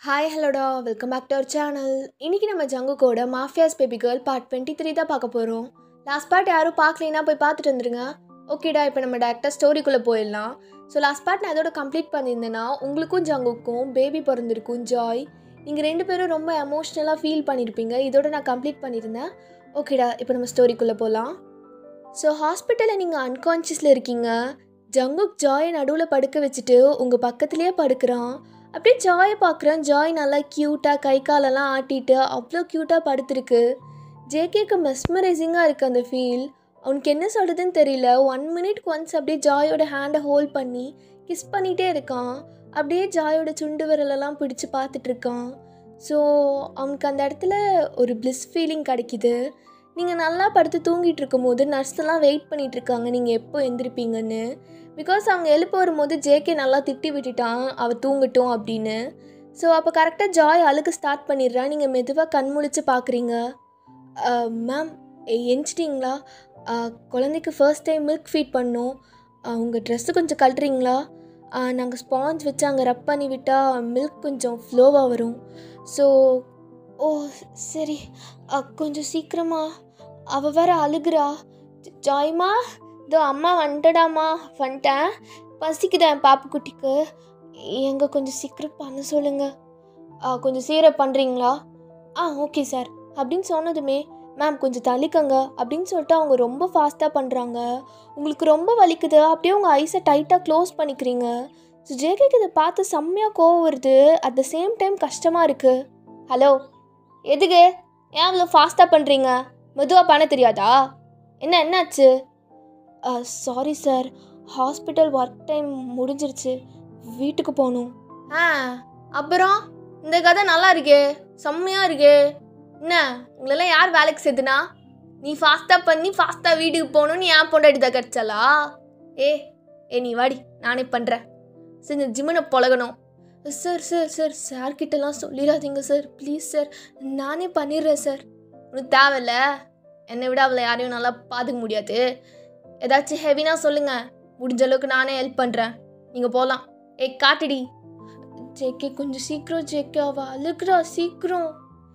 Hi ஹலோடா welcome back to our channel. இன்றைக்கி நம்ம ஜங்குக்கோட மாஃபியாஸ் பேபி கேர்ள் பார்ட் 23 தான் பார்க்க போகிறோம். லாஸ்ட் பார்ட் யாரும் பார்க்கலைன்னா போய் பார்த்துட்டு வந்துடுங்க. ஓகேடா, இப்போ நம்ம டேரெக்டாக ஸ்டோரிக்குள்ளே போயிடலாம். ஸோ லாஸ்ட் பார்ட் நான் அதோட கம்ப்ளீட் பண்ணியிருந்தேன்னா உங்களுக்கும் ஜங்குக்கும் பேபி பிறந்திருக்கும் ஜாய். நீங்கள் ரெண்டு பேரும் ரொம்ப எமோஷ்னலாக ஃபீல் பண்ணியிருப்பீங்க. இதோட நான் கம்ப்ளீட் பண்ணியிருந்தேன். ஓகேடா, இப்போ நம்ம ஸ்டோரிக்குள்ளே போகலாம். ஸோ ஹாஸ்பிட்டலில் நீங்கள் அன்கான்ஷியஸில் இருக்கீங்க. ஜங்குக் ஜாயை நடுவில் படுக்க வச்சுட்டு உங்கள் பக்கத்துலேயே படுக்கிறான். அப்படியே ஜாயை பார்க்குறேன். ஜாய் நல்லா க்யூட்டாக கை காலெல்லாம் ஆட்டிட்டு அவ்வளோ க்யூட்டாக படுத்துருக்கு. ஜேகேக்கு மெஸ்மரைசிங்காக இருக்குது அந்த ஃபீல். அவனுக்கு என்ன சொல்கிறதுன்னு தெரியல. 1 மினிட்க்கு ஒன்ஸ் அப்படியே ஜாயோட ஹேண்டை ஹோல்ட் பண்ணி கிஸ் பண்ணிகிட்டே இருக்கான். அப்படியே ஜாயோட சுண்டு விரலெல்லாம் பிடிச்சி பார்த்துட்ருக்கான். ஸோ அவனுக்கு அந்த இடத்துல ஒரு ப்ளிஸ் ஃபீலிங் கிடைக்கிது. நீங்கள் நல்லா படுத்து தூங்கிட்டு இருக்கும்போது நர்ஸ்லாம் வெயிட் பண்ணிகிட்ருக்காங்க நீங்கள் எப்போ எந்திரிப்பீங்கன்னு. பிகாஸ் அவங்க எழுப்ப வரும்போது ஜேகே நல்லா திட்டி விட்டுட்டான் அவள் தூங்கட்டும் அப்படின்னு. ஸோ அப்போ கரெக்டாக ஜாய் அழுக ஸ்டார்ட் பண்ணிடுறா. நீங்கள் மெதுவாக கண் முழிச்சு பார்க்குறீங்க. மேம் எந்திச்சிட்டிங்களா? குழந்தைக்கு ஃபர்ஸ்ட் டைம் மில்க் ஃபீட் பண்ணோம். உங்கள் ட்ரெஸ்ஸு கொஞ்சம் கழட்டுறீங்களா? நாங்கள் ஸ்பாஞ்ச் வச்சு அங்கே ரப் பண்ணி விட்டால் மில்க் கொஞ்சம் ஃப்ளோவாக வரும். ஸோ ஓ சரி, கொஞ்சம் சீக்கிரமா. அவள் வேற அழுகுறா. ஜாய்மா, இதோ அம்மா வந்துட்டடாம்மா. வந்துட்டேன். பசிக்குதேன் பாப்புக்குட்டிக்கு. எங்கே கொஞ்சம் சீக்கிரம் பண்ண சொல்லுங்கள். கொஞ்சம் சீக்கிரம் பண்ணுறீங்களா? ஓகே சார் அப்படின்னு சொன்னதுமே, மேம் கொஞ்சம் தள்ளிக்கங்க அப்படின்னு சொல்லிட்டு அவங்க ரொம்ப ஃபாஸ்ட்டாக பண்ணுறாங்க. உங்களுக்கு ரொம்ப வலிக்குது. அப்படியே உங்கள் ஐஸை டைட்டாக க்ளோஸ் பண்ணிக்கிறீங்க. ஸோ ஜேகேக்கு இதை பார்த்து செம்மையாக கோவம் வருது. அட் த சேம் டைம் கஷ்டமாக இருக்குது. ஹலோ, எதுக்கு ஏன் அவ்வளோ ஃபாஸ்ட்டாக பண்ணுறீங்க? மெதுவாக பண்ண தெரியாதா? என்னாச்சு? Sorry sir, hospital work time முடிஞ்சிருச்சு, வீட்டுக்கு போகணும். அப்புறம் இந்த கதை நல்லா இருக்கே, செம்மையாக இருக்கே. என்ன உங்களெல்லாம் யார் வேலைக்கு சேர்த்துனா? நீ ஃபாஸ்ட்டாக பண்ணி ஃபாஸ்ட்டாக வீட்டுக்கு போகணுன்னு ஏன் பொண்டாட்டி தான் கிடச்சாலா? நீ வாடி, நானே பண்ணுறேன். சரி, இந்த ஜிம்மனை பழகணும். சார் சார் சார் சார்கிட்டலாம் சொல்லிடாதீங்க சார், ப்ளீஸ் சார், நானே பண்ணிடுறேன் சார். உனக்கு தேவையில்ல, என்னை விட அவளை யாரையும் நல்லா பார்த்துக்க முடியாது. ஏதாச்சும் ஹெவினா சொல்லுங்கள், முடிஞ்ச அளவுக்கு நானே ஹெல்ப் பண்ணுறேன். நீங்கள் போகலாம். காட்டுடி. ஜேகே கொஞ்சம் சீக்கிரம். ஜேகே அவள் அழுகுறா, சீக்கிரம்.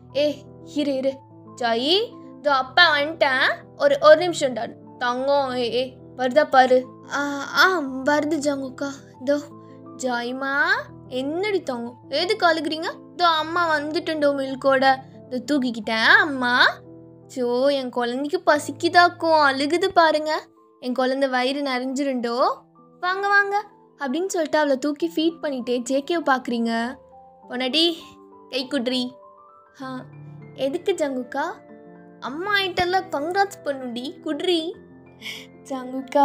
இரு ஜாயி, இதோ அப்பா வந்துட்டேன். ஒரு நிமிஷம் டான் தங்கம். வருதா பாரு. வருது ஜங்குக்கா. இதோ ஜாய்மா, என்னடி தங்கம், எதுக்கு அழுகுறீங்க? இதோ அம்மா வந்துட்டுண்டோ மில்கோட. இதோ தூக்கிக்கிட்டேன் அம்மா. ஸோ என் குழந்தைக்கு பசிக்குதாக்கும், அழுகுது பாருங்க. என் குழந்தை வயிறு நிறைஞ்சிருண்டோ. வாங்க வாங்க அப்படின்னு சொல்லிட்டு அவளை தூக்கி ஃபீட் பண்ணிட்டே ஜேகேவை பார்க்குறீங்க. பொன்னாடி கை குட்ரி. எதுக்கு ஜங்குக்கா? அம்மா ஆயிட்டெல்லாம் கங்க்ராட்ஸ் பண்ணுடி, குட்ரி. ஜங்குக்கா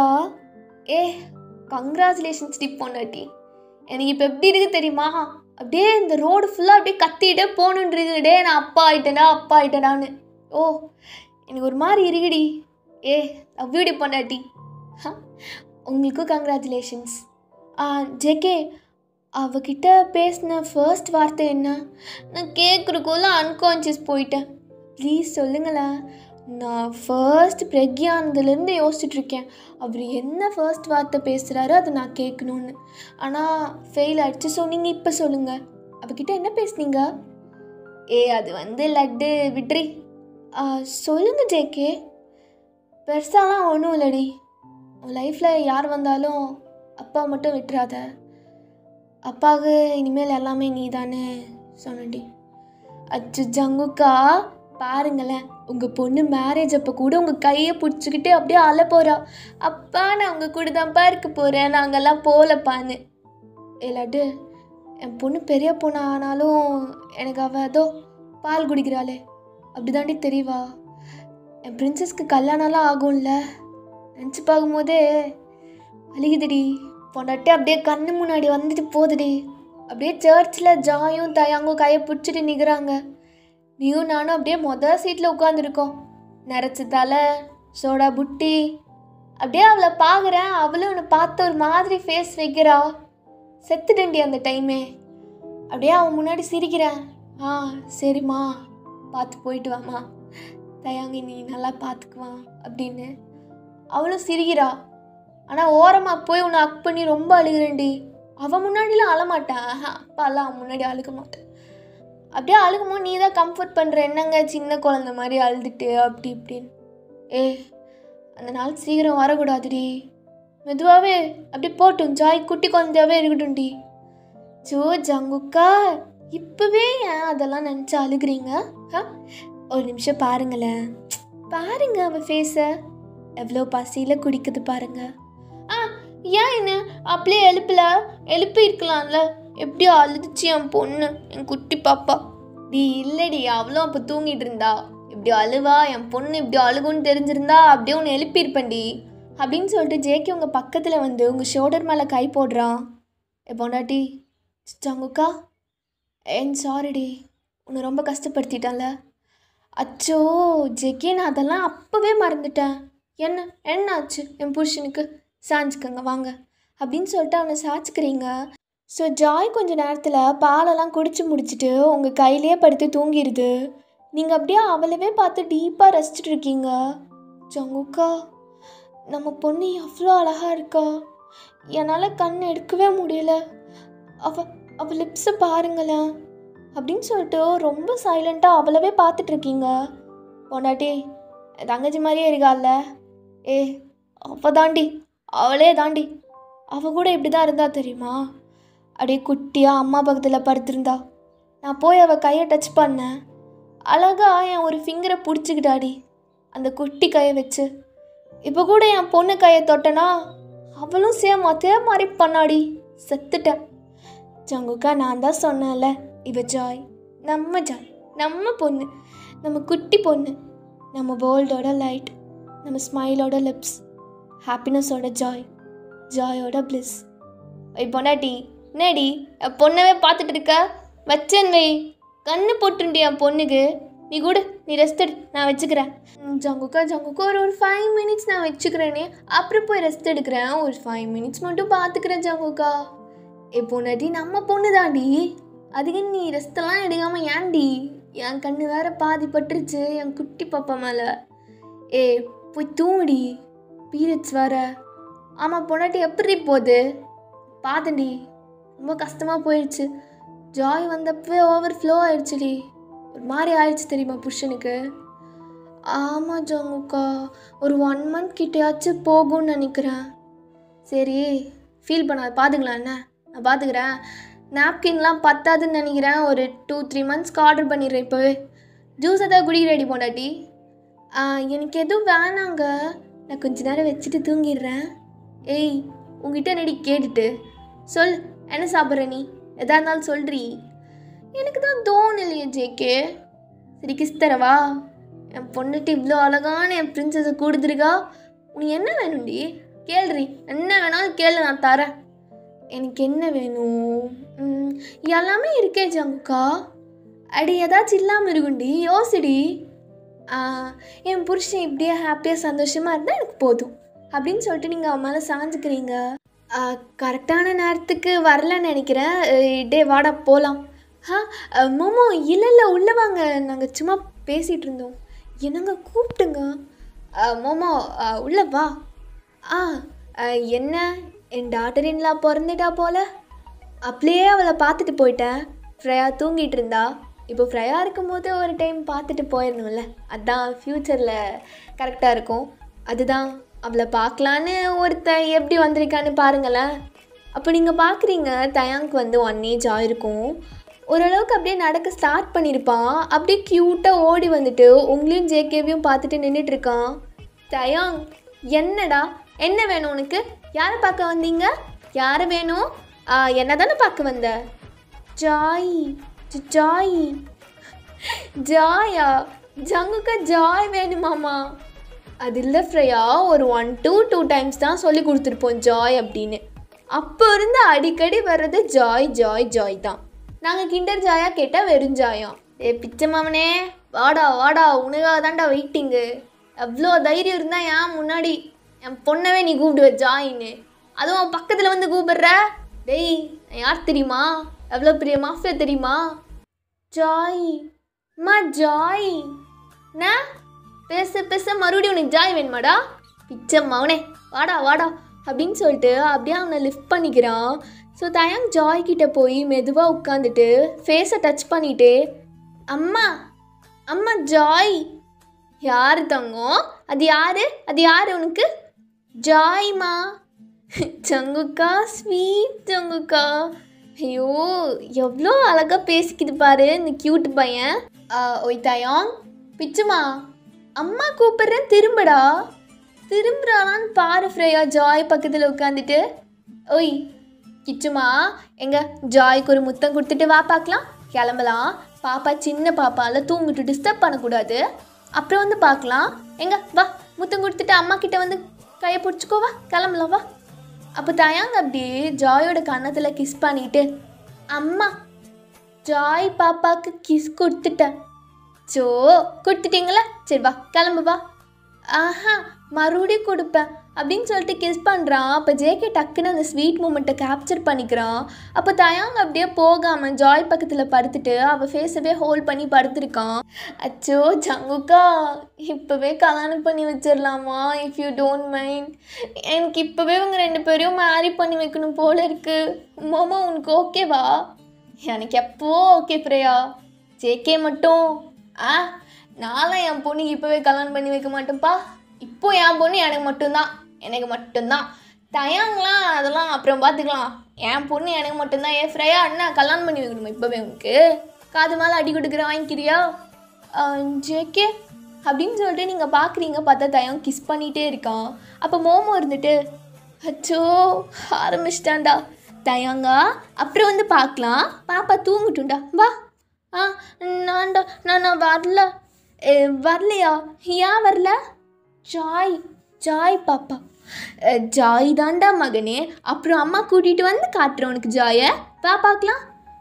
கங்க்ராச்சுலேஷன்ஸ் டி பொன்னாட்டி. எனக்கு இப்போ எப்படி இருக்குது தெரியுமா? அப்படியே இந்த ரோடு ஃபுல்லாக அப்படியே கத்திகிட்டே போகணுன்றிருக்குடே, நான் அப்பா ஆயிட்டேனான்னு. எனக்கு ஒரு மாதிரி இருக்குடி. லவ் யூ டி பொண்டாட்டி. உங்களுக்கும் கங்க்ராச்சுலேஷன்ஸ். ஜேகே, அவகிட்ட பேசின ஃபர்ஸ்ட் வார்த்தை என்ன? நான் கேட்குறக்குள்ள அன்கான்ஷியஸ் போயிட்டேன். ப்ளீஸ் சொல்லுங்களேன். நான் ஃபர்ஸ்ட் பிரக்யானதுலேருந்து யோசிச்சுட்ருக்கேன் அவர் என்ன ஃபர்ஸ்ட் வார்த்தை பேசுகிறாரு அதை நான் கேட்கணுன்னு. ஆனால் ஃபெயில் ஆகிடுச்சு. ஸோ நீங்கள் இப்போ சொல்லுங்கள், அவகிட்ட என்ன பேசுனீங்க? அது லட்டு விட்ரி. சொல்லுங்கள் ஜேகே. பெருசாலாம் ஒன்றும் இல்லடி. உன் லைஃப்பில் யார் வந்தாலும் அப்பா மட்டும் விட்டுறாத. அப்பாவுக்கு இனிமேல் எல்லாமே நீ தானே சொன்னடி. அச்சு ஜங்குக்கா, பாருங்களேன், உங்கள் பொண்ணு மேரேஜ் அப்போ கூட உங்கள் கையை பிடிச்சிக்கிட்டு அப்படியே அழ போகிறா. அப்பா நான் உங்கள் கூட தான்ப்பா இருக்க போகிறேன், நாங்கள்லாம் போகலப்பான்னு. லட்டு, என் பொண்ணு பெரிய பொண்ணு ஆனாலும் எனக்கு அவள் அதோ பால் குடிக்கிறாளே அப்படி தாண்டி தெரியவா. என் பிரின்சஸ்க்கு கல்யாணம்லாம் ஆகும்ல, நினச்சி பார்க்கும்போதே அழுகுதுடி. பொண்டாட்டி அப்படியே கண்ணு முன்னாடி வந்துட்டு போகுதுடி. அப்படியே சர்ச்சில் ஜாயும் தயாங்கும் கையை பிடிச்சிட்டு நிற்கிறாங்க. நீயும் நானும் அப்படியே மொதல் சீட்டில் உட்காந்துருக்கோம். நிறச்சி தலை, சோடா புட்டி. அப்படியே அவளை பார்க்குறேன். அவளும் உன்னை பார்த்து ஒரு மாதிரி ஃபேஸ் வைக்கிறா. செத்துட்டண்டி அந்த டைமே. அப்படியே அவன் முன்னாடி சிரிக்கிறேன். சரிம்மா, பார்த்து போயிட்டு வாம்மா, தயாங்கி நீ நல்லா பார்த்துக்குவான் அப்படின்னு. அவளும் சிரிக்கிறா. ஆனால் ஓரமாக போய் உன்னை அக் பண்ணி ரொம்ப அழுகிறேன்டி. அவன் முன்னாடிலாம் அழமாட்டேன். அப்பாலாம் அவன் முன்னாடி அழுக மாட்டேன். அப்படியே அழுகும்போது நீ தான் கம்ஃபர்ட் பண்ணுற, என்னங்க சின்ன குழந்த மாதிரி அழுதுட்டு அப்படி இப்படின்னு. அந்த நாள் சீக்கிரம் வரக்கூடாதுடி, மெதுவாகவே அப்படி போட்டும், ஜாய் குட்டி குழந்தையாவே இருக்கட்டும்டி. ஜோ ஜங்குக்கா, இப்போவே ஏன் அதெல்லாம் நினச்சி அழுகுறீங்க? ஒரு நிமிஷம் பாருங்களேன், பாருங்க அவன் ஃபேஸை, எவ்வளோ பசியில் குடிக்குது பாருங்க. ஏன் என்ன அப்படியே எழுப்பி இருக்கலாம்ல, எப்படி அழுதுச்சு என் பொண்ணு, என் குட்டி பாப்பா. இல்லடி, அவ்வளோ அப்போ தூங்கிட்டு இருந்தா, இப்படி அழுவா என் பொண்ணு, இப்படி அழுகுன்னு தெரிஞ்சிருந்தா அப்படியே ஒன்று எழுப்பியிருப்பேன்டி அப்படின்னு சொல்லிட்டு ஜேகே உங்கள் பக்கத்தில் வந்து உங்கள் ஷோல்டர் மேலே கை போடுறான். பொண்டாட்டி, ஜங்குக்கா சாரிடி, உன்னை ரொம்ப கஷ்டப்படுத்திட்டான்ல. அச்சோ ஜேகே, நான் அதெல்லாம் அப்போவே மறந்துட்டேன். என்ன ஆச்சு என் புருஷனுக்கு? சாஞ்சுக்கங்க வாங்க அப்படின்னு சொல்லிட்டு அவனை சாய்ச்சிக்கிறீங்க. ஸோ ஜாய் கொஞ்சம் நேரத்தில் பாலெல்லாம் குடிச்சு முடிச்சுட்டு உங்கள் கையிலே படுத்து தூங்கிடுது. நீங்கள் அப்படியே அவளவே பார்த்து டீப்பாக ரசிச்சுட்டு இருக்கீங்க. ஜங்குக்கா, நம்ம பொண்ணு எவ்வளோ அழகாக இருக்கா, என்னால் கண் எடுக்கவே முடியல, அவள் லிப்ஸை பாருங்களேன் அப்படின்னு சொல்லிட்டு ரொம்ப சைலண்ட்டாக அவளவே பார்த்துட்ருக்கீங்க. பொண்டாட்டி, தங்கச்சி மாதிரியே இருக்காள்ல, அவளே தாண்டி, அவள் கூட இப்படி தான் இருந்தா தெரியுமா, அப்படியே குட்டியாக அம்மா பக்கத்தில் படுத்திருந்தா. நான் போய் அவள் கையை டச் பண்ணேன், அழகாக என் ஒரு ஃபிங்கரை பிடிச்சிக்கிட்டாடி அந்த குட்டி கையை வச்சு. இப்போ கூட என் பொண்ணு கையை தொட்டனா அவளும் சேம் அதே மாதிரி பண்ணாடி, செத்துட்டேன். ஜங்குக்கா, நான் தான் சொன்னேன்ல, இவ ஜாய், நம்ம பொண்ணு, நம்ம குட்டி பொண்ணு, நம்ம வேர்ல்டோட லைட், நம்ம ஸ்மைலோட லிப்ஸ், ஹாப்பினஸோட ஜாயோட பிளிஸ். பொண்டாட்டி, என்னடி என் பொண்ணவே பார்த்துட்டு இருக்க, வச்சேன் வை, கண்ணு போட்டுண்டி என் பொண்ணுக்கு. நீ கூட நீ ரெஸ்ட் எடு, நான் வச்சுக்கிறேன். ஜங்குக்கா ஒரு 5 மினிட்ஸ் நான் வச்சுக்கிறேனே, அப்புறம் போய் ரெஸ்ட் எடுக்கிறேன், ஒரு 5 மினிட்ஸ் மட்டும் பார்த்துக்கிறேன் ஜங்குக்கா. பொண்டாட்டி, நம்ம பொண்ணு தாண்டி, அதுக்கு நீ ரெஸ்ட்டெல்லாம் எடுக்காமல் ஏன்டி? என் கண்ணு வேற பாதி பட்டுருச்சு என் குட்டி பாப்பா மேலே. போய் தூங்குடி, பீரியட்ஸ் வேற. ஆமாம் பொண்டாட்டி, எப்படி போகுது பாத்தண்டி, ரொம்ப கஷ்டமாக போயிடுச்சு. ஜாய் வந்தப்போ ஓவர் ஃப்ளோ ஆயிடுச்சுடி, ஒரு மாதிரி ஆயிடுச்சு தெரியுமா புருஷனுக்கு. ஆமாம் ஜங்குக்கா, ஒரு 1 மந்த் கிட்டேயாச்சும் போகும்னு நினைக்கிறேன். சரி ஃபீல் பண்ணாத, பார்த்துக்கலாம், என்ன நான் பார்த்துக்கிறேன். நாப்கின்லாம் பத்தாதுன்னு நினைக்கிறேன், ஒரு 2-3 மந்த்ஸ்க்கு ஆர்டர் பண்ணிடுறேன் இப்போவே. ஜூஸ் எதாவது குடிக்க ரெடி பொண்டாட்டி? எனக்கு எதுவும் வேணாங்க, நான் கொஞ்ச நேரம் வச்சுட்டு தூங்கிடுறேன். உங்ககிட்ட நடி கேட்டுட்டு சொல், என்ன சாப்பிட்ற நீ, எதா இருந்தாலும் சொல்றீ. எனக்கு தான் தோணலையே ஜேகே. சரி கிஸ் தரவா? என் பொண்ணுட்டு இவ்வளோ அழகான என் பிரின்சஸை கொடுத்துருக்கா, உனக்கு என்ன வேணும்டி கேள்றி, என்ன வேணாலும் கேளு, நான் தரேன். எனக்கு என்ன வேணும்? எல்லாமே இருக்கே ஜங்குக்கா. அடி ஏதாச்சும் இல்லாமல் இருக்குண்டி, யோசிடி. என் புருஷன் இப்படியே ஹாப்பியாக சந்தோஷமாக இருந்தால் எனக்கு போதும் அப்படின்னு சொல்லிட்டு நீங்கள் அவன் மேலே சாஞ்சுக்கிறீங்க. கரெக்டான நேரத்துக்கு வரலன்னு நினைக்கிறேன். வாடா போகலாம். மோமோ, இல்லை உள்ளே வாங்க, நாங்கள் சும்மா பேசிகிட்டு இருந்தோம். என்னங்க கூப்பிட்டுங்க. மோமோ உள்ளே வா. என்ன என் டாட்டர் இன்லா பிறந்துட்டா போல், அப்படியே அவளை பார்த்துட்டு போயிட்டேன். ஃப்ரையா தூங்கிட்டு இருந்தா, இப்போ ஃப்ரையாக இருக்கும்போது ஒரு டைம் பார்த்துட்டு போயிடணும்ல, அதுதான் ஃப்யூச்சரில் கரெக்டாக இருக்கும். அதுதான் அவளை பார்க்கலான்னு ஒருத்தன் எப்படி வந்திருக்கான்னு பாருங்களேன். அப்போ நீங்கள் பார்க்குறீங்க, தயாங்க்கு வந்து 1 ஏஜ் ஆகிருக்கும். ஓரளவுக்கு அப்படியே நடக்க ஸ்டார்ட் பண்ணியிருப்பான். அப்படியே க்யூட்டாக ஓடி வந்துட்டு உங்களையும் ஜேகேவையும் பார்த்துட்டு நின்றுட்டுருக்கான். தயாங், என்னடா, என்ன வேணும் உனக்கு? யாரை பார்க்க வந்தீங்க? யாரை வேணும்? என்ன தானே பார்க்க வந்த? ஜாயா? ஜங்குக்கா ஜாய் வேணுமாமா? அது இல்லை ஃப்ரையா, ஒரு 1 to 2 டைம்ஸ் தான் சொல்லி கொடுத்துருப்போம் ஜாய் அப்படின்னு. அப்போ இருந்து அடிக்கடி வர்றது ஜாய் தான். நாங்கள் கிண்டர் ஜாயா கேட்டால் வெறும் ஜாயம். பிச்சை மாமனே, வாடா உனக்காக தான்டா வெயிட்டிங்கு. எவ்வளோ தைரியம் இருந்தால் ஏன் முன்னாடி என் பொண்ணவே நீ கூப்பிடுவ ஜாயின்னு, அதுவும் அவன் பக்கத்தில் வந்து கூப்பிடுற. டேய், யார் தெரியுமா? எவ்வளோ பெரிய மாஃபியா தெரியுமா? ஜாய் நான் பேச மறுபடியும் உனக்கு ஜாய் வேணுமாடா? பிச்சை மவனே, வாடா அப்படின்னு சொல்லிட்டு அப்படியே அவனை லிஃப்ட் பண்ணிக்கிறான். ஸோ தயாங் ஜாய் கிட்டே போய் மெதுவாக உட்காந்துட்டு ஃபேஸை டச் பண்ணிவிட்டு, அம்மா அம்மா ஜாய். யார் தங்கம்? அது யார் உனக்கு? ஜாய்மா. ஜங்குக்கா, ஸ்வீட் ஜங்குக்கா. ஐயோ எவ்வளோ அழகாக பேசிக்குது பாரு இந்த க்யூட் பையன். ஒய் தயாங், பிச்சுமா, அம்மா கூப்பிட்றேன், திரும்புறாளான்னு பாரு ஃப்ரேயா ஜாய் பக்கத்தில் உட்காந்துட்டு. ஒய் கிச்சுமா, எங்க ஜாய்க்கு ஒரு முத்தம் கொடுத்துட்டு வா பார்க்கலாம். கிளம்பலாம். பாப்பா சின்ன பாப்பால தூங்கிட்டு டிஸ்டர்ப் பண்ணக்கூடாது. அப்புறம் வந்து பார்க்கலாம். எங்க வா, முத்தம் கொடுத்துட்டு அம்மா கிட்ட வந்து கையை பிடிச்சிக்கோவா, கிளம்பலாம் வா. அப்போ தயாங்க அப்படியே ஜாயோட கன்னத்தில் கிஸ் பண்ணிட்டு, அம்மா ஜாய் பாப்பாவுக்கு கிஸ் கொடுத்துட்டேன். சோ கொடுத்துட்டீங்களா, சரி வா கிளம்பு வா. ஆஹா மறுபடியும் கொடுப்பேன் அப்படின்னு சொல்லிட்டு கிஸ் பண்ணுறான். அப்போ ஜேகே டக்குன்னு அந்த ஸ்வீட் மூமெண்ட்டை கேப்சர் பண்ணிக்கிறான். அப்போ தயாங்க அப்படியே போகாமல் ஜாய் பக்கத்தில் படுத்துட்டு அவள் ஃபேஸவே ஹோல்ட் பண்ணி படுத்துருக்கான். அச்சோ ஜங்குக்கா, இப்போவே கல்யாணம் பண்ணி வச்சிடலாமா, இஃப் யூ டோன்ட் மைண்ட். எனக்கு இப்போவே உங்கள் 2 பேரையும் மேரி பண்ணி வைக்கணும் போல இருக்கு. மாமா உனக்கு ஓகேவா? எனக்கு எப்போ ஓகே பிரியா. ஜேகே மட்டும் நான்லாம் என் பொண்ணுக்கு இப்போவே கல்யாணம் பண்ணி வைக்க மாட்டேன்ப்பா. இப்போ என் பொண்ணு எனக்கு மட்டும்தான். தயாங்கலாம் அதெல்லாம் அப்புறம் பார்த்துக்கலாம். என் பொண்ணு எனக்கு மட்டும்தான். ஏன் ஃப்ரையா அண்ணா கல்யாணம் பண்ணி வைக்கணுமா இப்போவே? உனக்கு காது மேலே அடி கொடுக்குற வாங்கிக்கிறியா? ஜேகே அப்படின்னு சொல்லிட்டு நீங்கள் பார்க்குறீங்க. பார்த்தா தயாங் கிஸ் பண்ணிகிட்டே இருக்கான். அப்போ மோமோ இருந்துட்டு, அச்சோ ஆரம்பிச்சிட்டான்டா. தயாங்கா அப்புறம் வந்து பார்க்கலாம், பாப்பா தூங்கட்டும்டா வா. நான் வரலையா? ஏன் வரல? ஜாய் பாப்பா. ஜாய் தாண்டா மகனே. அப்புறம் அம்மா கூட்டிகிட்டு வந்து காட்டுறேன் உனக்கு ஜாயை, வா பார்க்கலாம்.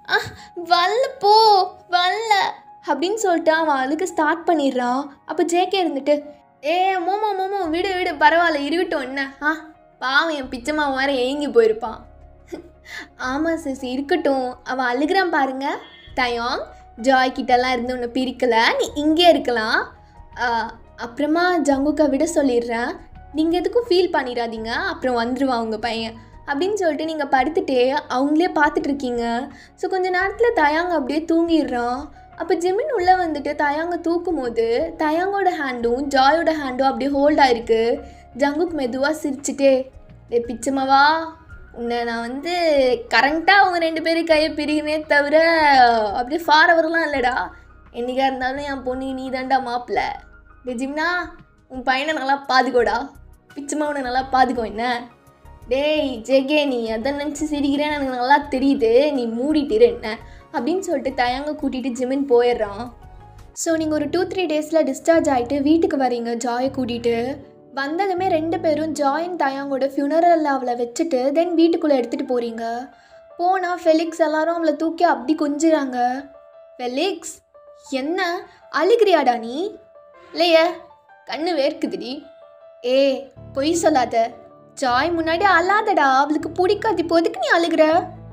வரல அப்படின்னு சொல்லிட்டு அவன் அழுக ஸ்டார்ட் பண்ணிடுறான். அப்போ ஜேகே இருந்துட்டு, மோமோ விடு பரவாயில்ல இருக்கட்டும் என்ன. பாவம் என் பிச்சம்மா வேற ஏங்கி போயிருப்பான். ஆமாம் சிஸ் இருக்கட்டும், அவன் அழுகிறான் பாருங்க. தயாங் ஜாய் கிட்டலாம் இருந்து உன்னை பிரிக்கலை, நீ இங்கே இருக்கலாம். அப்புறமா ஜங்குக்கா விட சொல்லிடுறேன், நீங்கள் எதுக்கும் ஃபீல் பண்ணிடாதீங்க, அப்புறம் வந்துடுவான் உங்கள் பையன் அப்படின்னு சொல்லிட்டு நீங்கள் படுத்துகிட்டே அவங்களே பார்த்துட்ருக்கீங்க. ஸோ கொஞ்சம் நேரத்தில் தயாங்க அப்படியே தூங்கிடுறான். அப்போ ஜிமின் உள்ளே வந்துட்டு தயாங்க தூக்கும் போது தயாங்கோட ஹேண்டும் ஜாயோட ஹேண்டும் அப்படியே ஹோல்ட் ஆகிருக்கு. ஜங்குக் மெதுவாக சிரிச்சுட்டே, பிச்சமாவா உன்னை நான் வந்து கரண்ட்டாக அவங்க 2 பேரும் கையை பிரிகினே தவிர அப்படியே ஃபாரவர்லாம் இல்லைடா. என்றைக்காக இருந்தாலும் என் பொண்ணு நீ தாண்டா மாப்பிள்ளை. ஜிம்னா உன் பையனை நல்லா பாதுக்கோடா, பிச்சமா உன்னை நல்லா பாதுக்கோ என்ன. டேய் ஜேகே, நீ எதை நினச்சி சிரிக்கிறேன்னு எனக்கு நல்லா தெரியுது, நீ மூடிட்டிரு என்ன அப்படின்னு சொல்லிட்டு தயாங்க கூட்டிகிட்டு ஜிமின் போயிடுறான். ஸோ நீங்கள் ஒரு 2-3 டேஸில் டிஸ்சார்ஜ் ஆகிட்டு வீட்டுக்கு வரீங்க ஜாயை கூட்டிகிட்டு. வந்ததுமே 2 பேரும் ஜாயின் தயாங்கோட ஃபியூனரல் அவளை வச்சுட்டு தென் வீட்டுக்குள்ளே எடுத்துகிட்டு போகிறீங்க. போனால் ஃபெலிக்ஸ் எல்லாரும் அவளை தூக்கி அப்படி கொஞ்சிறாங்க. ஃபெலிக்ஸ் என்ன அழுகிறியாடா நீ? இல்லையே கண்ணு வேர்க்குதுடி. பொய் சொல்லாத, ஜாய் முன்னாடி அழாதடா, அவளுக்கு பிடிக்காது, இப்போதுக்கு நீ அழுகிற?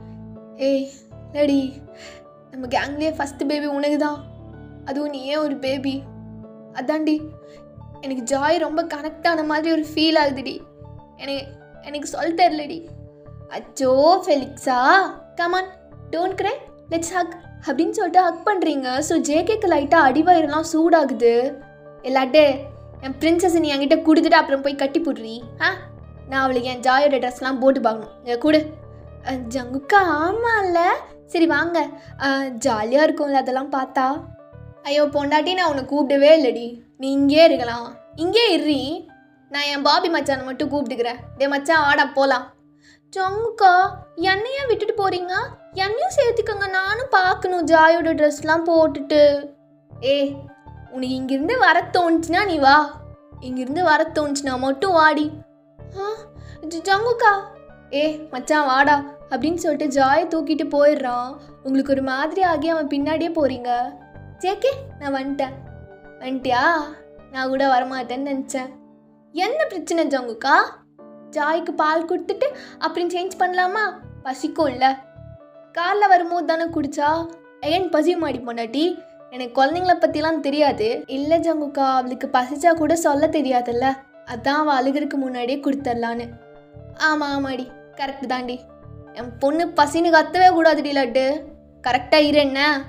லேடி நம்ம கேங்லேயே ஃபஸ்ட்டு பேபி உனக்கு தான், அதுவும் நீ ஏன் ஒரு பேபி. அதான்டி எனக்கு ஜாய் ரொம்ப கனெக்ட் ஆன மாதிரி ஒரு ஃபீல் ஆகுதுடி. எனக்கு சொல்ல தெரிலடி. அச்சோ ஃபெலிக்ஸா, come on don't cry, let's hug அப்படின்னு சொல்லிட்டு ஹக் பண்ணுறீங்க. ஸோ ஜேகேக்கு லைட்டாக அடிவயிறெல்லாம் சூடாகுது. எல்லாட்டே என் பிரின்சஸ் நீ என்கிட்ட கொடுத்துட்டு அப்புறம் போய் கட்டி போடுறீ. நான் அவளுக்கு என் ஜாயோட ட்ரெஸ்லாம் போட்டு பார்க்கணும், கொடு. ஜங்குக்கா ஆமாம்ல, சரி வாங்க, ஜாலியாக இருக்கும்ல அதெல்லாம் பார்த்தா. ஐயோ பொண்டாட்டி, நான் உன்னை கூப்பிடவே இல்லைடி, நீ இங்கே இருக்கலாம், இங்கே இருறி, நான் என் பாபி மச்சானை மட்டும் கூப்பிட்டுக்கிறேன். டே மச்சான் வாடா போகலாம். ஜங்குக்கா என்னையே விட்டுட்டு போகிறீங்க, என்னையும் சேர்த்துக்கோங்க, நானும் பார்க்கணும் ஜாயோட ட்ரெஸ்லாம் போட்டுட்டு. உனக்கு இங்கேருந்து வர தோணுச்சுன்னா நீ வா, இங்கேருந்து வர தோணுச்சுன்னா மட்டும் வாடி. ஜங்குக்கா மச்சான் வாடா அப்படின்னு சொல்லிட்டு ஜாயை தூக்கிட்டு போயிடுறான். உங்களுக்கு ஒரு மாதிரி ஆகி அவன் பின்னாடியே போகிறீங்க. ஜேகே நான் வந்துட்டியா? நான் கூட வரமாட்டேன்னு நினச்சேன். என்ன பிரச்சனை ஜங்குக்கா? ஜாய்க்கு பால் கொடுத்துட்டு அப்புறம் சேஞ்ச் பண்ணலாமா? பசிக்கும் இல்லை, காரில் வரும்போது தானே குடிச்சா, ஏன் பசிய மாடி பொண்டாட்டி, எனக்கு குழந்தைங்கள பற்றிலாம் தெரியாது. இல்லை ஜங்குக்கா, அவளுக்கு பசிச்சா கூட சொல்ல தெரியாதுல்ல, அதான் அவள் அழுகிறதுக்கு முன்னாடியே கொடுத்துர்லான்னு. ஆமாடி கரெக்டு தாண்டி, என் பொண்ணு பசின்னு கத்தவே கூடாதுடி லட்டு, கரெக்டாக இரு என்ன.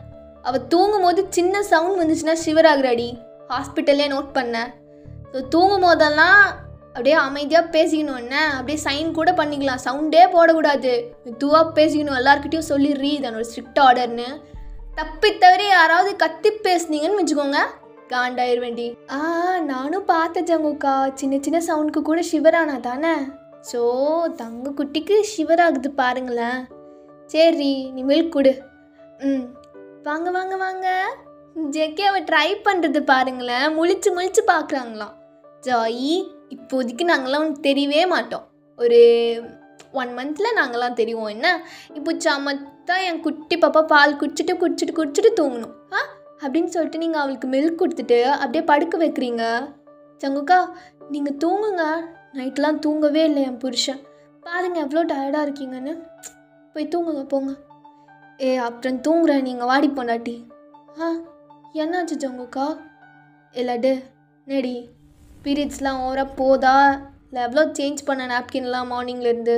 அவள் தூங்கும் போது சின்ன சவுண்ட் வந்துச்சுன்னா ஷிவர் ஆகுறாடி. ஹாஸ்பிட்டல்லே நோட் பண்ணேன். ஸோ தூங்கும் போதெல்லாம் அப்படியே அமைதியாக பேசிக்கணும். என்ன அப்படியே சைன் கூட பண்ணிக்கலாம், சவுண்டே போடக்கூடாது, மெதுவாக பேசிக்கணும். எல்லாருக்கிட்டையும் சொல்லிடுறீ, இது என்னோட ஸ்ட்ரிக்ட் ஆர்டர்னு. தப்பி தவிர யாராவது கத்தி பேசுனீங்கன்னு வச்சுக்கோங்க, காண்டாயிரு வேண்டி. நானும் பார்த்த ஜங்குக்கா, சின்ன சின்ன சவுண்டுக்கு கூட ஷிவர் ஆனா தானே. ஸோ தங்க குட்டிக்கு ஷிவர் ஆகுது பாருங்களேன். சரி நீ மில்க் கொடு. வாங்க வாங்க வாங்க. ஜெக்கே அவள் ட்ரை பண்ணுறது பாருங்களேன், முழிச்சு முழிச்சு பார்க்குறாங்களாம். ஜாயி இப்போதைக்கு நாங்களாம் ஒன்று தெரியவே மாட்டோம், ஒரு 1 மந்தில் நாங்களாம் தெரியும். என்ன இப்போ சமத்தா என் குட்டி பாப்பா பால் குடிச்சிட்டு தூங்கணும் அப்படின்னு சொல்லிட்டு நீங்கள் அவளுக்கு மில்க் கொடுத்துட்டு அப்படியே படுக்க வைக்கிறீங்க. ஜங்குக்கா நீங்கள் தூங்குங்க, நைட்லாம் தூங்கவே இல்லை என் புருஷன், பாருங்கள் எவ்வளோ டயர்டாக இருக்கீங்கன்னு. போய் தூங்குங்க போங்க. அப்புறம் தூங்குறேன், நீங்கள் வாடி பொண்டாட்டி. என்னாச்சு ஜங்குக்கா? இல்லடு நேடி பீரியட்ஸ்லாம் ஓவராக போதா, இல்லை எவ்வளோ சேஞ்ச் பண்ண நாப்கின்லாம் மார்னிங்லேருந்து?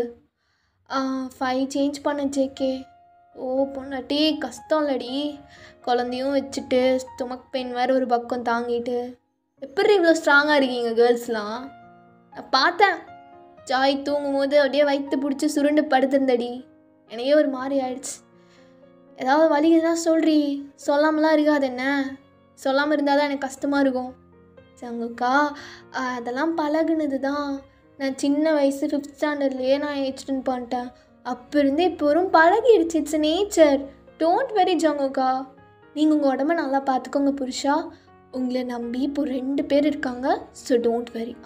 5 சேஞ்ச் பண்ண ஜேகே. ஓ பொண்டாட்டி கஷ்டம் இல்லடி, குழந்தையும் வச்சுட்டு ஸ்டொமக் பெயின் வேறு ஒரு பக்கம் தாங்கிட்டு. எப்படி இவ்வளோ ஸ்ட்ராங்காக இருக்கீங்க கேர்ள்ஸ்லாம்? நான் பார்த்தேன் ஜாய் தூங்கும் போது அப்படியே வயிற்று பிடிச்சி சுருண்டு படுத்திருந்தடி, எனக்கே ஒரு மாதிரி ஆயிடுச்சு. ஏதாவது வலி எதுனா சொல்கிறீ, சொல்லாமலாம் இருக்காது. என்ன சொல்லாமல் இருந்தால் தான் எனக்கு கஷ்டமாக இருக்கும். ஜங்குக்கா அதெல்லாம் பழகுனது தான். நான் சின்ன வயசு 5th ஸ்டாண்டர்ட்லேயே நான் ஆக்சிடென்ட் பண்ணிட்டேன். அப்போ இருந்து இப்போ வரும் பழகிடுச்சு. It's nature. டோன்ட் வெரி ஜங்குக்கா. நீங்கள் உங்கள் உடம்ப நல்லா பார்த்துக்கோங்க புருஷா. உங்களை நம்பி இப்போ 2 பேர் இருக்காங்க. So don't worry.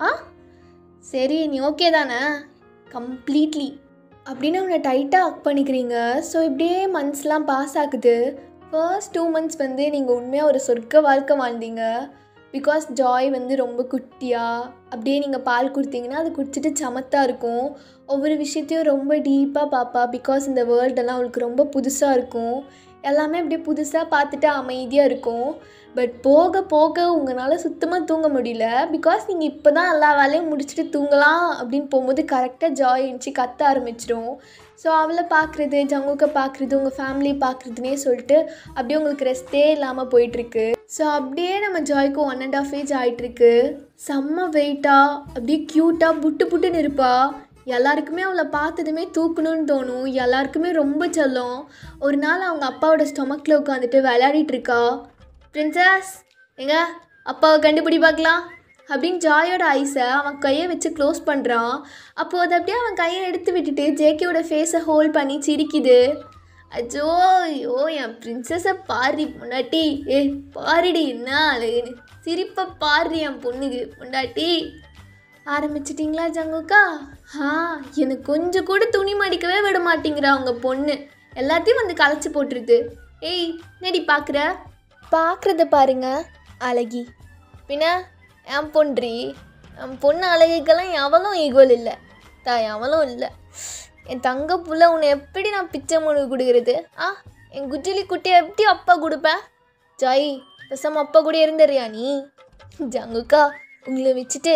சரி நீ ஓகே தானே? கம்ப்ளீட்லி அப்படின்னு அவனை டைட்டாக ஹக் பண்ணிக்கிறீங்க. ஸோ இப்படியே மந்த்ஸ்லாம் பாஸ் ஆகுது. ஃபர்ஸ்ட் 2 மந்த்ஸ் வந்து நீங்கள் உண்மையாக ஒரு சொர்க்க வாழ்க்கை வாழ்ந்தீங்க. பிகாஸ் ஜாய் வந்து ரொம்ப குட்டியாக அப்படியே நீங்கள் பால் கொடுத்தீங்கன்னா அது குடிச்சிட்டு சமத்தாக இருக்கும். ஒவ்வொரு விஷயத்தையும் ரொம்ப டீப்பாக பார்ப்பா. பிகாஸ் இந்த வேர்ல்டெல்லாம் அவளுக்கு ரொம்ப புதுசாக இருக்கும். எல்லாமே அப்படியே புதுசாக பார்த்துட்டு அமைதியாக இருக்கும். பட் போக போக உங்களால் சுத்தமாக தூங்க முடியல. பிகாஸ் நீங்கள் இப்போ தான் எல்லா வேலையும் முடிச்சுட்டு தூங்கலாம் அப்படின்னு போகும்போது கரெக்டாக ஜாய் இருந்துச்சு கத்த ஆரம்பிச்சிடும். ஸோ அவளை பார்க்குறது, ஜங்குக்கை பார்க்குறது, உங்கள் ஃபேமிலி பார்க்குறதுனே சொல்லிட்டு அப்படியே உங்களுக்கு ரெஸ்ட்டே இல்லாமல் போயிட்டுருக்கு. ஸோ அப்படியே நம்ம ஜாய்க்கு 1.5 ஏஜ் ஆகிட்டுருக்கு. செம்ம வெயிட்டாக அப்படியே க்யூட்டாக புட்டுன்னு இருப்பா. எல்லாருக்குமே அவளை பார்த்ததுமே தூக்கணும்னு தோணும். எல்லாருக்குமே ரொம்ப செல்லம். ஒரு நாள் அவங்க அப்பாவோட ஸ்டொமக்கில் உட்காந்துட்டு விளையாடிட்டுருக்கா. பிரின்சஸ் எங்க அப்பாவை கண்டுபிடி பார்க்கலாம் அப்படின்னு ஜாயோட ஐஸை அவன் கையை வச்சு க்ளோஸ் பண்ணுறான். அப்போது அதை அப்படியே அவன் கையை எடுத்து விட்டுட்டு ஜேகேயோட ஃபேஸை ஹோல்ட் பண்ணி சிரிக்குது. அச்சோ ஐயோ என் பிரின்சஸை பாரி பொண்டாட்டி, பாரிடி என்ன அழகுன்னு, சிரிப்பை பாரி என் பொண்ணுக்கு பொண்டாட்டி. ஆரம்பிச்சிட்டிங்களா ஜங்குக்கா? எனக்கு கொஞ்சம் கூட துணி மடிக்கவே விட மாட்டேங்கிறா அவங்க பொண்ணு, எல்லாத்தையும் வந்து களைச்சி போட்டுருது. நடி பார்க்குறத பாருங்க அழகி. பின்ன என் பொன்றி, என் பொண்ணு அழகுக்கெல்லாம் எவளும் ஈக்குவல் இல்லை எவளும் இல்லை. என் தங்க புள்ள உன்னை எப்படி நான் பிச்சை முழு கொடுக்குறது? என் குஜிலி குட்டியை எப்படி அப்பா கொடுப்பேன்? ஜாய் பசம் அப்பா கூட இருந்துறியா நீ? ஜங்குக்கா உங்களை வச்சுட்டு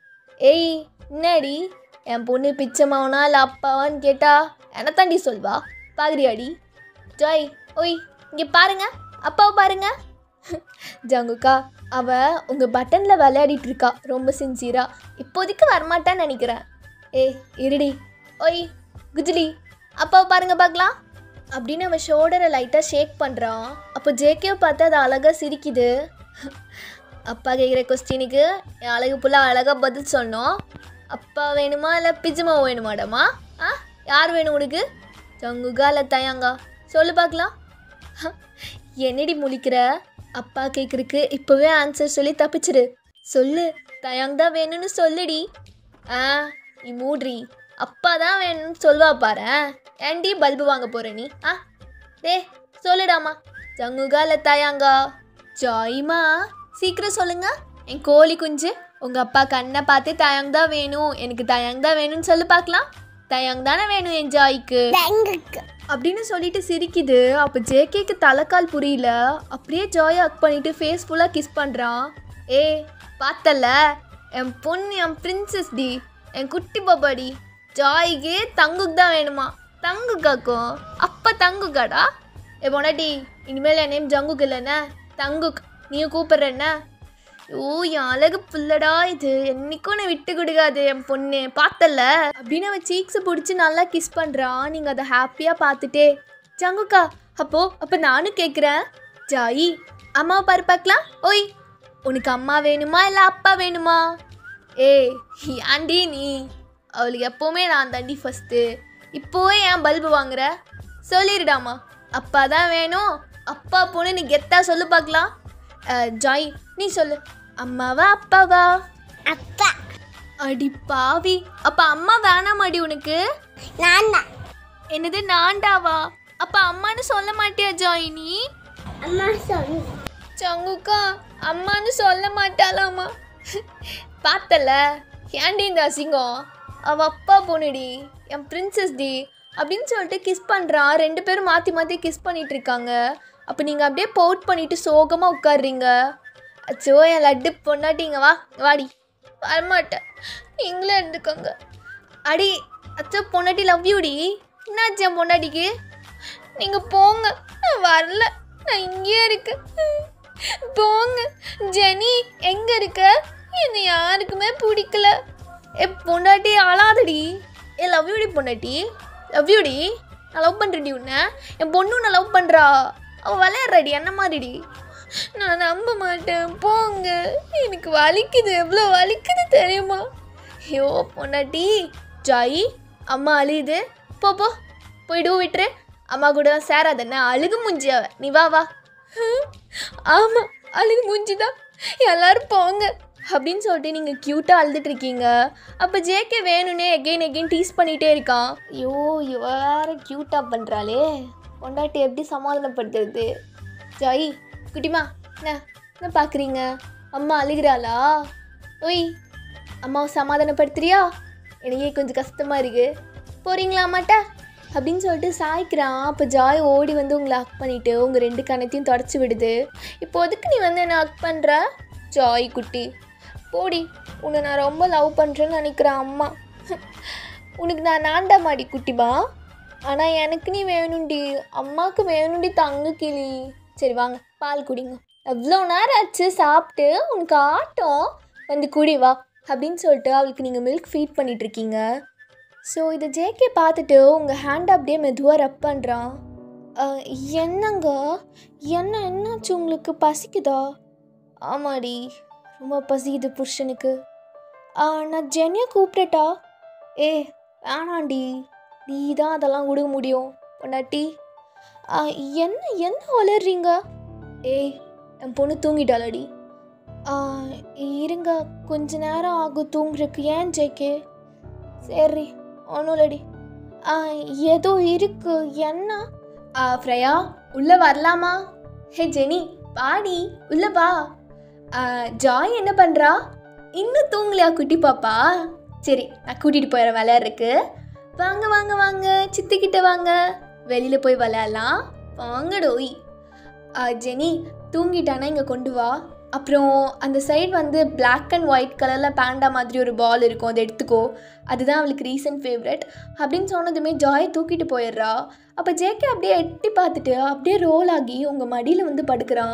என்னடி என் பொண்ணு பிச்சைமாவனா இல்லை அப்பாவான்னு கேட்டா என்ன தாண்டி சொல்வா? பாக்குறியாடி? ஜாய் ஓய் இங்கே பாருங்க, அப்பாவை பாருங்க. ஜங்குக்கா அவள் உங்கள் பட்டனில் விளையாடிட்டு இருக்கா ரொம்ப சின்சியரா. இப்போதைக்கு வரமாட்டான்னு நினைக்கிறேன். இருடி. ஓய் குஜிலி அப்பாவை பாருங்க பார்க்கலாம் அப்படின்னு அவன் ஷோல்டரை லைட்டாக ஷேக் பண்ணுறான். அப்போ ஜேகேவை பார்த்து அது அழகாக சிரிக்குது. அப்பா கேட்குற கொஸ்டினுக்கு என் அழகு புள்ள அழகாக பதில் சொன்னோம். அப்பா வேணுமா இல்லை பிஜ்மா வேணுமாடாமா? யார் வேணும் உனக்கு? ஜங்குக்கா இல்லை தயாங்கா? சொல்லு பார்க்கலாம். என்னடி முழிக்கிற? அப்பா கேட்குறக்கு இப்போவே ஆன்சர் சொல்லி தப்பிச்சிரு. சொல்லு, தயாங் தான் வேணும்னு சொல்லுடி. நீ மூட்ரி, அப்பா தான் வேணும்னு சொல்வா பாரு. ஏன்டி பல்பு வாங்க போகிற நீ? சொல்லுடாமா, ஜங்குக்கா இல்லை தயாங்கா? ஜாய்மா சீக்கிரம் சொல்லுங்க என் கோழி குஞ்சு. உங்கள் அப்பா கண்ணை பார்த்து தயாங் தான் வேணும், எனக்கு தயாங் தான் வேணும்னு சொல்லு பார்க்கலாம். தயாங் தானே வேணும் என் ஜாய்க்கு அப்படின்னு சொல்லிட்டு சிரிக்குது. அப்போ ஜேகேக்கு தலைக்கால் புரியல. அப்படியே ஜாயை ஹக் பண்ணிட்டு ஃபேஸ் ஃபுல்லாக கிஸ் பண்ணுறான். பார்த்தல என் பொண்ணு என் பிரின்சஸ் டி, என் குட்டி பாப்பாடி. ஜாய்க்கு தங்குக்கு தான் வேணுமா? தங்குக்காக்கும் அப்பா தங்குக்காடா? பொண்டாட்டி இனிமேல் என் நேம் ஜங்குக் இல்லைண்ணே தங்குக் நீயும் கூப்பிட்றேன்ன. ஓ என் அழகு புள்ளடா இது என்னைக்கும் நான் விட்டு கொடுக்காது என் பொண்ணு பார்த்தல அப்படின்னு அவன் சீக்ஸை பிடிச்சி நல்லா கிஸ் பண்ணுறான். நீங்கள் அதை ஹாப்பியாக பார்த்துட்டே ஜங்குக்கா அப்போ நானும் கேட்குறேன் ஜாயி அம்மாவை பாரு பார்க்கலாம். ஓய் உனக்கு அம்மா வேணுமா இல்லை அப்பா வேணுமா? ஏய் ஏன்டி நீ அவளுக்கு எப்போவுமே நான் தாண்டி ஃபஸ்ட்டு. இப்போவே ஏன் பல்பு வாங்குற? சொல்லிடுடாமா அப்பா தான் வேணும். அப்பா பொண்ணு நீ கெத்தா சொல்லு பார்க்கலாம். ஜாய் நீ சொல்லு அம்மாவா அப்பாவா? அப்பா. அடி பாவி அப்போ அம்மா வேணாமாடி உனக்கு? நான் தான். என்னது நான்டாவா? அப்போ அம்மானு சொல்ல மாட்டியா ஜாய் நீ? அம்மா சொல்லு. ஜங்குக்கா அம்மானு சொல்ல மாட்டாளாமா. பார்த்தல ஏன்டி இந்த அசிங்கம்? அவள் அப்பா பொண்ணுடி என் பிரின்சஸ் டி அப்படின்னு சொல்லிட்டு கிஸ் பண்ணுறான். 2 பேரும் மாற்றி மாற்றி கிஸ் பண்ணிகிட்டு இருக்காங்க. அப்போ நீங்கள் அப்படியே பவுட் பண்ணிவிட்டு சோகமாக உட்காடுறீங்க. அச்சோ என் லட்டு பொண்டாட்டிங்க வாடி. வரமாட்டேன் நீங்களே இருந்துக்கோங்க. அடி அச்சோ பொண்டாட்டி லவ் யூடி. என்னாச்சு என் பொண்டாட்டிக்கு? நீங்கள் போங்க நான் வரல நான் இங்கேயே இருக்கேன். போங்க. ஜெனி எங்கே இருக்க? என்னை யாருக்குமே பிடிக்கல. பொண்டாட்டி அழாதடி. லவ் யூடி பொண்டாட்டி லவ் யூடி. நான் லவ் பண்ணுறேன்டி உன்னை. என் பொண்ணு நான் லவ் பண்ணுறா. அவள் விளையாடுறாடி என்ன மாதிரிடி. நான் நம்ப மாட்டேன் போங்க. எனக்கு வலிக்குது எவ்வளோ வலிக்குது தெரியுமா? ஐயோ பொண்டாட்டி ஜாயி அம்மா அழுது போயிடு விட்டுரு. அம்மா கூட சேராதண்ணா அழுகு மூஞ்சி அவ. நீ வா. ஆமாம் அழுகு மூஞ்சி தான். எல்லோரும் போங்க அப்படின்னு சொல்லிட்டு நீங்கள் க்யூட்டாக அழுதுட்டு இருக்கீங்க. அப்போ ஜேகே வேணும்னே எகெயின் டீஸ் பண்ணிகிட்டே இருக்கான். ஐயோ இவ வேறு க்யூட்டாக பண்ணுறாளே பொண்டாட்டி எப்படி சமாதானப்படுத்துறது? ஜாய் குட்டிமா என்ன பார்க்குறீங்க? அம்மா அழுகிறாளா? ஓய் அம்மாவை சமாதானப்படுத்துறியா? எனக்கே கொஞ்சம் கஷ்டமாக இருக்குது. போகிறீங்களா அம்மாட்ட அப்படின்னு சொல்லிட்டு சாய்க்கிறான். அப்போ ஜாய் ஓடி வந்து உங்களை ஹக் பண்ணிவிட்டு உங்கள் 2 கணத்தையும் தொடச்சி விடுது. இப்போதுக்கு நீ வந்து என்ன ஹக் பண்ணுற? ஜாய் குட்டி போடி உன்னை நான் ரொம்ப லவ் பண்ணுறேன்னு நினைக்கிறேன் அம்மா. உனக்கு நான் மாடி குட்டிமா. ஆனால் எனக்கு நீ வேணும்டி. அம்மாவுக்கு வேணும்டி தங்கு கிளி. சரி வாங்க பால் குடிங்க. எவ்வளோ நேரம் ஆச்சு சாப்பிட்டு உனக்கு ஆட்டம் வந்து குடி வா அப்படின்னு சொல்லிட்டு அவளுக்கு நீங்கள் மில்க் ஃபீட் பண்ணிகிட்ருக்கீங்க. ஸோ இதை ஜேகே பார்த்துட்டு உங்கள் ஹேண்டை அப்படியே மெதுவாக ரப் பண்ணுறான். என்னங்க என்னாச்சு உங்களுக்கு பசிக்குதா? ஆமாடி ரொம்ப பசிக்குது புருஷனுக்கு. நான் ஜெனியை கூப்பிடட்டா? வேணாண்டி நீ தான் அதெல்லாம் கொடுக்க முடியும் பொண்டாட்டி. என்ன வளர்றீங்க? என் பொண்ணு தூங்கிட்டாளடி. இருங்க கொஞ்ச நேரம் ஆகும் தூங்குறதுக்கு. ஏன் ஜேகே? சரி ஒன்றும் இல்லடி. ஏதோ இருக்கு. என்ன? ஃப்ரையா உள்ளே வரலாமா? ஹே ஜெனி பாடி உள்ளே வா. ஜாய் என்ன பண்ணுறா? இன்னும் தூங்கலையா குட்டி பாப்பா? சரி நான் கூட்டிகிட்டு போயிடுறேன் விளையாடுறதுக்கு. வாங்க சித்திக்கிட்ட வாங்க வெளியில் போய் விளையாடலாம். வாங்கடோய். ஜெனி தூங்கிட்டானா இங்கே கொண்டு வா. அப்புறம் அந்த சைடு வந்து பிளாக் அண்ட் ஒயிட் கலரில் பேண்டா மாதிரி ஒரு பால் இருக்கும், அதை எடுத்துக்கோ. அதுதான் அவளுக்கு ரீசன்ட் ஃபேவரட் அப்படின்னு சொன்னதுமே ஜாய் தூக்கிட்டு போயிடுறா. அப்போ ஜேகே அப்படியே எட்டி பார்த்துட்டு அப்படியே ரோல் ஆகி உங்கள் மடியில் வந்து படுக்கிறான்.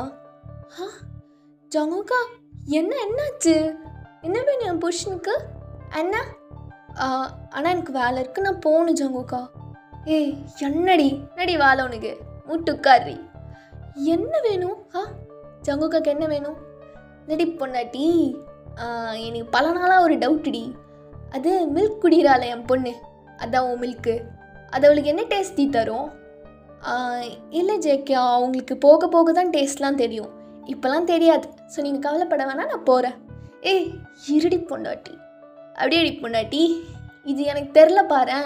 ஜங்குக்கா என்னாச்சு? என்ன வேணும் என் புருஷனுக்கு? அண்ணா ஆனால் எனக்கு வேலை இருக்குது நான் போகணும் ஜங்குக்கா. என்னடி வேலை உனக்கு? முட்டுக்காரி என்ன வேணும்? ஜங்குக்காக்கு என்ன வேணும்? நடி பொண்டாட்டி எனக்கு பல நாளாக ஒரு டவுட்டுடி. அது மில்க் குடிக்கிறாள் என் பொண்ணு, அதான் உன் மில்க்கு. அது அவளுக்கு என்ன டேஸ்டி தரும்? இல்லை ஜேகே அவங்களுக்கு போக போக தான் டேஸ்ட்லாம் தெரியும், இப்போலாம் தெரியாது. ஸோ நீங்கள் கவலைப்பட வேணாம், நான் போகிறேன். இருடி பொண்டாட்டி அப்படியே அடி பொண்டாட்டி, இது எனக்கு தெரில பாரு.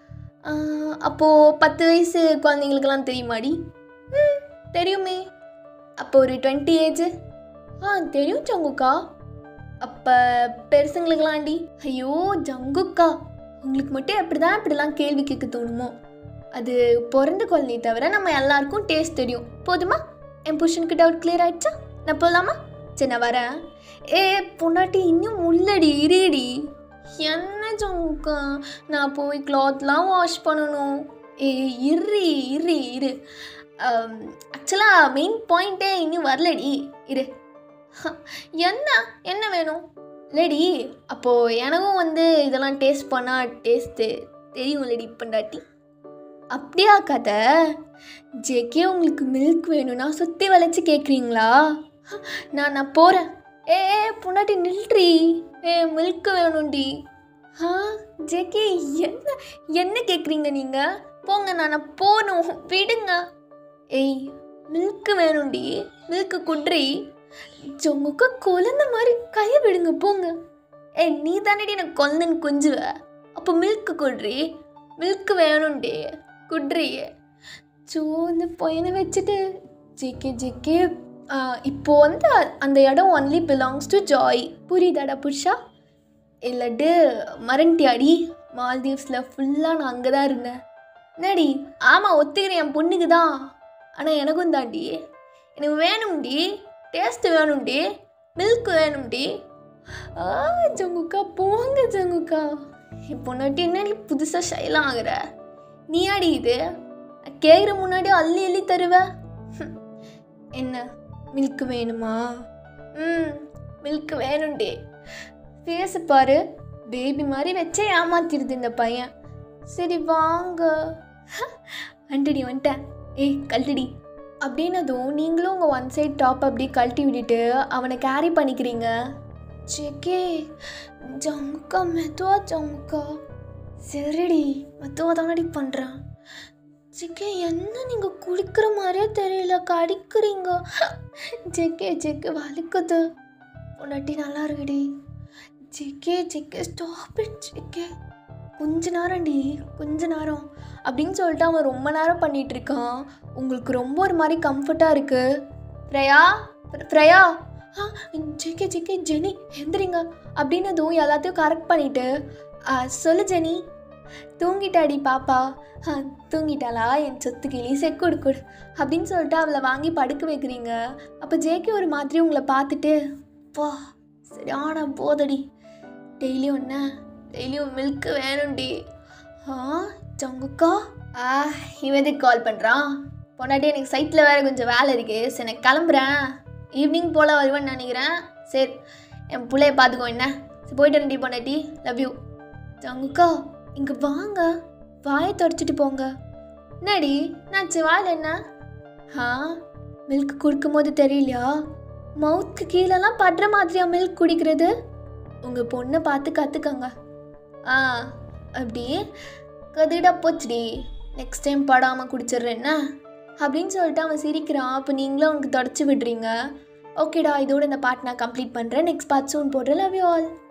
அப்போது 10 வயசு குழந்தைங்களுக்கெல்லாம் தெரியுமாடி? தெரியுமே. அப்போ ஒரு 20 ஏஜ்? தெரியும் ஜங்குக்கா. அப்போ பெருசுங்களுக்கெல்லாம்டி? ஐயோ ஜங்குக்கா உங்களுக்கு மட்டும் இப்படிலாம் கேள்வி கேட்க தோணுமோ? அது பிறந்த குழந்தையை தவிர நம்ம எல்லாருக்கும் டேஸ்ட் தெரியும். போதுமா? என் புருஷனுக்கு டவுட் கிளியர் ஆகிடுச்சா? நான் போகலாமா? சரி நான் வரேன். பொண்டாட்டி இன்னும் உள்ளடி இருடி. என்ன ஜங்குக்கா நான் போய் கிளாத்லாம் வாஷ் பண்ணணும். இரு ஆக்சுவலாக மெயின் பாயிண்ட்டே இன்னும் வரலடி. இரு. என்ன என்ன வேணும் லேடி? அப்போது எனக்கும் வந்து இதெல்லாம் டேஸ்ட் பண்ணால் டேஸ்ட்டு தெரியும் லேடி பண்டாட்டி. அப்படியா கதை? ஜேகே உங்களுக்கு மில்க் வேணும்னா சுற்றி வளைச்சி கேட்குறீங்களா? நான் போகிறேன். ஏ பொண்டாட்டி நில்றி. மில்க் வேணும்டி. ஜேகே என்ன என்ன கேட்குறீங்க நீங்கள்? போங்க, நான் போகணும், விடுங்க. ஏய் மில்க்கு வேணும்டி, மில்க்கு குட்ரி. ஜொங்குக்க குழந்த மாதிரி கையை விடுங்க, போங்க. நீ தானேடி எனக்கு குழந்தைன்னு குஞ்சுவ, அப்போ மில்க்கு குட்ரி. மில்க்கு வேணும்டி, குட்ரி. ஸோ இந்த பையனை வச்சுட்டு ஜேகே இப்போது வந்து அந்த இடம் ஒன்லி பிலாங்ஸ் டு ஜாய். புரியுதாடா புருஷா? இல்லட்டு மறந்துட்டியாடி? மால்தீவ்ஸில் ஃபுல்லாக நான் அங்கே தான் இருந்தேன். என்னடி? ஆமாம் ஒத்துக்கிறேன், என் பொண்ணுக்கு தான். ஆனால் எனக்கும் தாண்டி. எனக்கு வேணும்டி, டேஸ்ட்டு வேணும்டி, மில்க் வேணும்டி. ஜங்குக்கா போங்க ஜங்குக்கா. என் பொண்ணாட்டி என்னடி புதுசாக ஷைலாம் ஆகுற? நீ ஆடி இது கேட்குற முன்னாடி அள்ளி அள்ளி தருவ. என்ன மில்க் வேணுமா? மில்க் வேணும்டி. பேச பாரு, பேபி மாதிரி வச்சே ஏமாத்திடுது இந்த பையன். சரி வாங்க. வந்துடி வந்துட்டேன். கழட்டிடி அப்படின்னதும் நீங்களும் உங்கள் ஒன் சைட் டாப் அப்படியே கழட்டி விட்டுட்டு அவனை கேரி பண்ணிக்கிறீங்க. ஜேகே ஜமுக்கா மெதுவா ஜமுக்கா. சரிடி மெதுவா தானடி பண்ணுறேன். ஜேகே என்ன நீங்கள் குடிக்கிற மாதிரியே தெரியல, கடிக்கிறீங்க. ஜேகே வலிக்குது. பொண்டாட்டி நல்லா இருக்குடி. JK stop it JK. கொஞ்ச நேரம் அப்படின்னு சொல்லிட்டு அவன் ரொம்ப நேரம் பண்ணிகிட்ருக்கான். உங்களுக்கு ரொம்ப ஒரு மாதிரி கம்ஃபர்ட்டாக இருக்குது. ஃப்ரையா ஜேகே ஜெனி எந்திரிங்க அப்படின்னதும் எல்லாத்தையும் கரெக்ட் பண்ணிவிட்டு சொல்லு ஜெனி. தூங்கிட்டாடி பாப்பா. தூங்கிட்டாளா? என் சொத்து கிளி செக்குடு அப்படின்னு சொல்லிட்டு அவளை வாங்கி படுக்க வைக்கிறீங்க. அப்போ ஜேகே ஒரு மாதிரி உங்களை பார்த்துட்டு பா சரியான போதடி, டெய்லியும் மில்க்கு வேணும்டி. ஜங்குக்கா இவன் எதுக்கு கால் பண்ணுறான்? பொண்டாட்டி எனக்கு சைட்டில் வேறு கொஞ்சம் வேலை இருக்குது. சரி நான் கிளம்புறேன், ஈவினிங் போல் வருவேன்னு நினைக்கிறேன். சரி என் பிள்ளைய பார்த்துக்கோ. என்ன சரி போயிட்டு ரெண்டி பொண்டாட்டி, லவ் யூ. ஜங்குக்கா இங்கே வாங்க, வாயை தொடச்சிட்டு போங்க. என்னடி நாச்சு வாயில் என்ன? மில்க் குடிக்கும் போது தெரியலையா? மவுத்துக்கு கீழெல்லாம் படுற மாதிரியா மில்க் குடிக்கிறது? உங்கள் பொண்ணை பார்த்து கற்றுக்கங்க. அப்படி கதுடா போச்சுடி, நெக்ஸ்ட் டைம் படாமல் குடிச்சிட்றேன்னா அப்படின்னு சொல்லிட்டு அவன் சிரிக்கிறான். அப்போ நீங்களும் அவனுக்கு தொடச்சி விடுறீங்க. ஓகேடா, இதோட இந்த பார்ட் நான் கம்ப்ளீட் பண்ணுறேன். நெக்ஸ்ட் பார்ட் சூன் போடுறேன். Love you all.